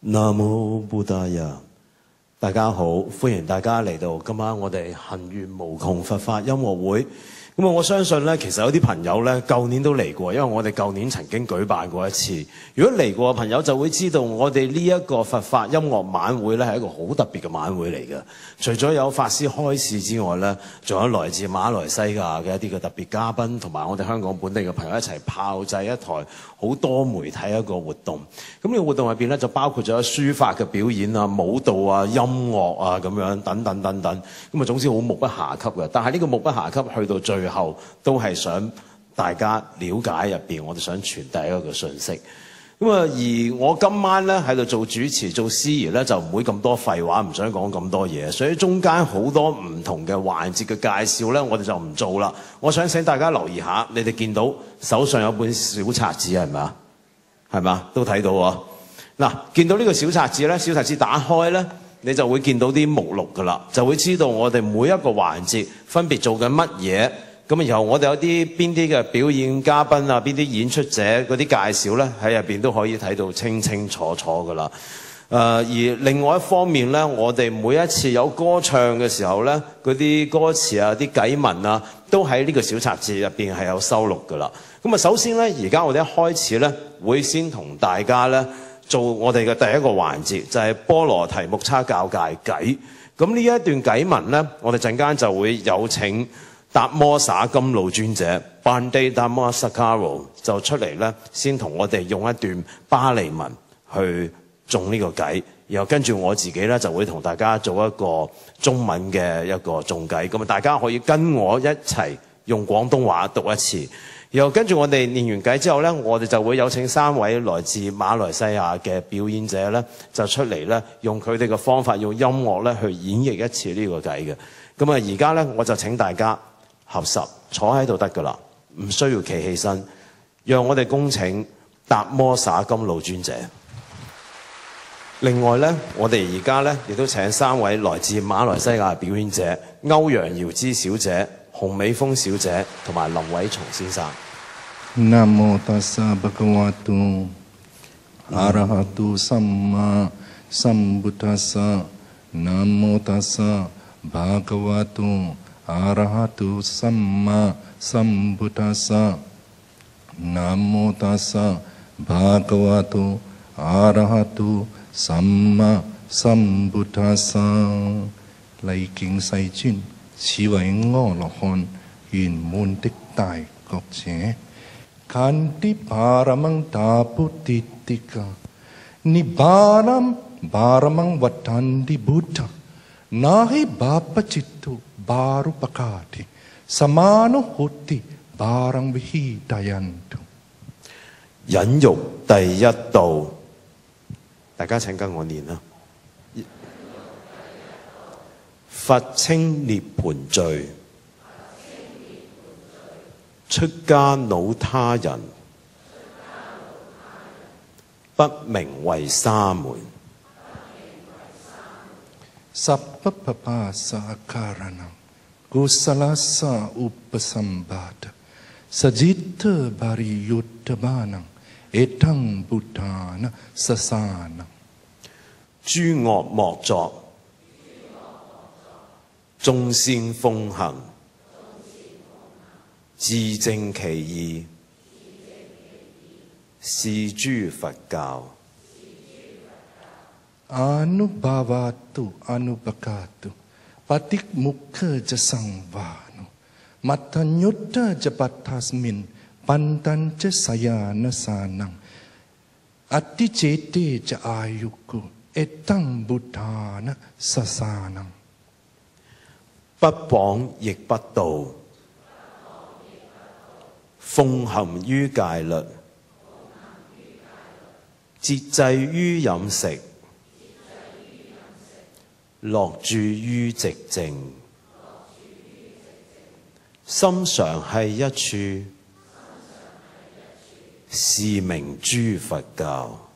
南無布達呀！大家好，歡迎大家嚟到今晚我哋行願無窮佛法音樂會。咁我相信咧，其實有啲朋友咧，舊年都嚟過，因為我哋舊年曾經舉辦過一次。如果嚟過嘅朋友就會知道，我哋呢一個佛法音樂晚會咧係一個好特別嘅晚會嚟嘅。除咗有法師開示之外咧，仲有來自馬來西亞嘅一啲嘅特別嘉賓，同埋我哋香港本地嘅朋友一齊炮製一台好多媒體一個活動。咁呢個活動入邊咧就包括咗書法嘅表演啊、舞蹈啊、音樂啊咁樣等等等等。咁啊總之好目不暇給嘅。但係呢個目不暇給去到最後都係想大家了解入邊，我哋想傳遞一個訊息。咁啊，而我今晚咧喺度做主持、做司儀咧，就唔會咁多廢話，唔想講咁多嘢，所以中間好多唔同嘅環節嘅介紹咧，我哋就唔做啦。我想請大家留意下，你哋見到手上有本小冊子係咪啊？係嘛？都睇到啊！嗱，見到呢個小冊子咧，小冊子打開咧，你就會見到啲目錄噶啦，就會知道我哋每一個環節分別做緊乜嘢。咁然後我哋有邊啲嘅表演嘉賓啊，邊啲演出者嗰啲介紹咧，喺入邊都可以睇到清清楚楚噶啦。而另外一方面咧，我哋每一次有歌唱嘅時候咧，嗰啲歌詞啊、啲偈文啊，都喺呢個小冊子入邊係有收錄噶啦。咁啊，首先咧，而家我哋一開始咧，會先同大家咧做我哋嘅第一個環節，就係波羅提木叉教界偈。咁呢一段偈文咧，我哋陣間就會有請達摩灑甘露尊者 Bhante Dhamma Sakkaro 就出嚟咧，先同我哋用一段巴利文去誦呢個偈，然後跟住我自己咧就會同大家做一個中文嘅一個誦偈，咁啊大家可以跟我一齊用廣東話讀一次，然後跟住我哋念完偈之後咧，我哋就會有請3位來自馬來西亞嘅表演者咧，就出嚟咧用佢哋嘅方法，用音樂咧去演繹一次呢個偈嘅。咁啊而家咧我就請大家合十坐喺度得㗎啦，唔需要企起身，讓我哋恭請達摩灑甘露尊者。另外咧，我哋而家咧亦都請3位來自馬來西亞嘅表演者，歐陽瑤芝小姐、洪美峰小姐同埋林偉松先生。 南無達薩භဂဝတု阿羅漢တုสัมมาสัมพุทธัสสะ南無達薩භဂวတု阿羅漢တုสัมมาสัมพุทธัสสะ南無達薩භဂวတု阿羅漢တုสัมมาสัมพุทธัสสะ禮敬世尊，此為阿羅漢圓滿的大覺者。Kanti paramang taputitika Nibaram baramang vatandi buddha Nahi bapachittu barupakati Samano hoti barang vihidayantu。 忍辱第一道，大家請跟我念啦。佛稱涅槃罪，出家惱他人，不名為沙門。 Sappapapasa karanam Kusalasa upasambhata Sajita bariyuttabanam Etang buddhana sasanam。 諸惡莫作，眾善奉行，自正其意，是諸佛教。 Anubhavatu anupakatu Patimokkkha ja sangvano Matanyutta ja patasmin Pantan ja sayana sanam Atticete ja ayuku Etang buddhana sasanam。 不謗亦不盜，奉行於戒律，節制於飲食，樂住於寂靜，心常繫一處，是名諸佛教。